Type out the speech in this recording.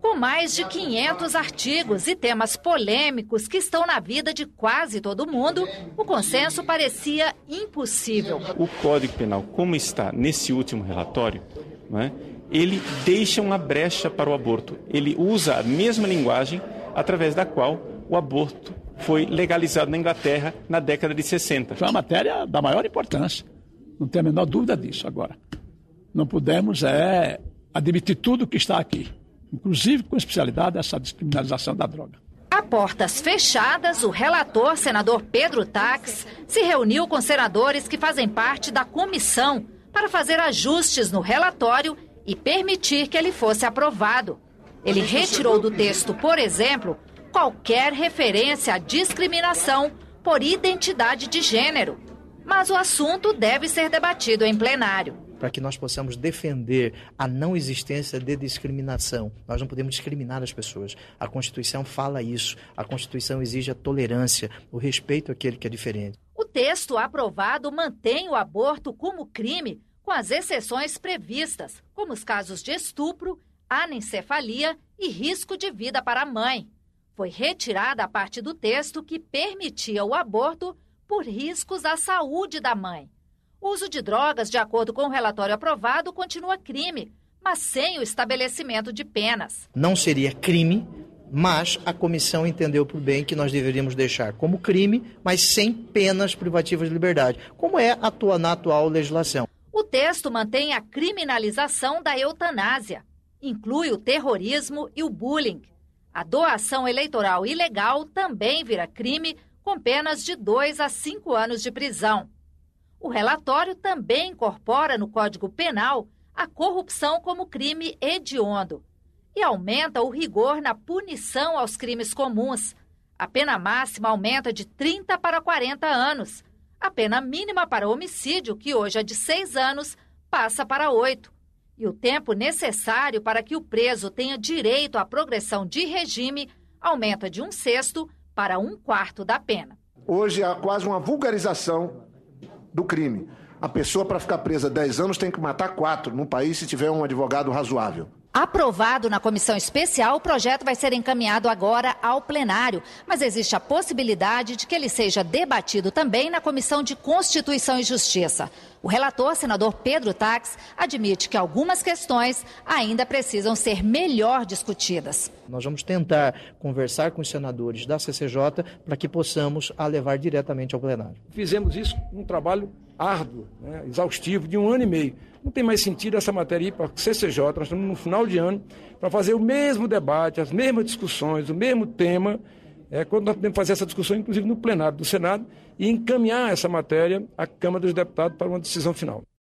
Com mais de 500 artigos e temas polêmicos que estão na vida de quase todo mundo, o consenso parecia impossível. O Código Penal, como está nesse último relatório, ele deixa uma brecha para o aborto. Ele usa a mesma linguagem através da qual o aborto foi legalizado na Inglaterra na década de 60. Foi uma matéria da maior importância, não tem a menor dúvida disso. Agora, não podemos admitir tudo que está aqui, inclusive com especialidade essa descriminalização da droga. A portas fechadas, o relator, senador Pedro Tax, se reuniu com senadores que fazem parte da comissão para fazer ajustes no relatório e permitir que ele fosse aprovado. Ele retirou do texto, por exemplo, qualquer referência à discriminação por identidade de gênero. Mas o assunto deve ser debatido em plenário. Para que nós possamos defender a não existência de discriminação. Nós não podemos discriminar as pessoas. A Constituição fala isso. A Constituição exige a tolerância, o respeito àquele que é diferente. O texto aprovado mantém o aborto como crime, com as exceções previstas, como os casos de estupro, anencefalia e risco de vida para a mãe. Foi retirada a parte do texto que permitia o aborto por riscos à saúde da mãe. O uso de drogas, de acordo com o relatório aprovado, continua crime, mas sem o estabelecimento de penas. Não seria crime, mas a comissão entendeu por bem que nós deveríamos deixar como crime, mas sem penas privativas de liberdade, como é na atual legislação. O texto mantém a criminalização da eutanásia, inclui o terrorismo e o bullying. A doação eleitoral ilegal também vira crime, com penas de 2 a 5 anos de prisão. O relatório também incorpora no Código Penal a corrupção como crime hediondo e aumenta o rigor na punição aos crimes comuns. A pena máxima aumenta de 30 para 40 anos. A pena mínima para homicídio, que hoje é de 6 anos, passa para 8. E o tempo necessário para que o preso tenha direito à progressão de regime aumenta de 1/6 para 1/4 da pena. Hoje há quase uma vulgarização do crime. A pessoa, para ficar presa 10 anos, tem que matar 4 num país se tiver um advogado razoável. Aprovado na comissão especial, o projeto vai ser encaminhado agora ao plenário, mas existe a possibilidade de que ele seja debatido também na Comissão de Constituição e Justiça. O relator, senador Pedro Tax, admite que algumas questões ainda precisam ser melhor discutidas. Nós vamos tentar conversar com os senadores da CCJ para que possamos a levar diretamente ao plenário. Fizemos isso um trabalho árduo, exaustivo, de 1 ano e meio. Não tem mais sentido essa matéria ir para a CCJ, nós estamos no final de ano, para fazer o mesmo debate, as mesmas discussões, o mesmo tema, quando nós podemos fazer essa discussão, inclusive no plenário do Senado, e encaminhar essa matéria à Câmara dos Deputados para uma decisão final.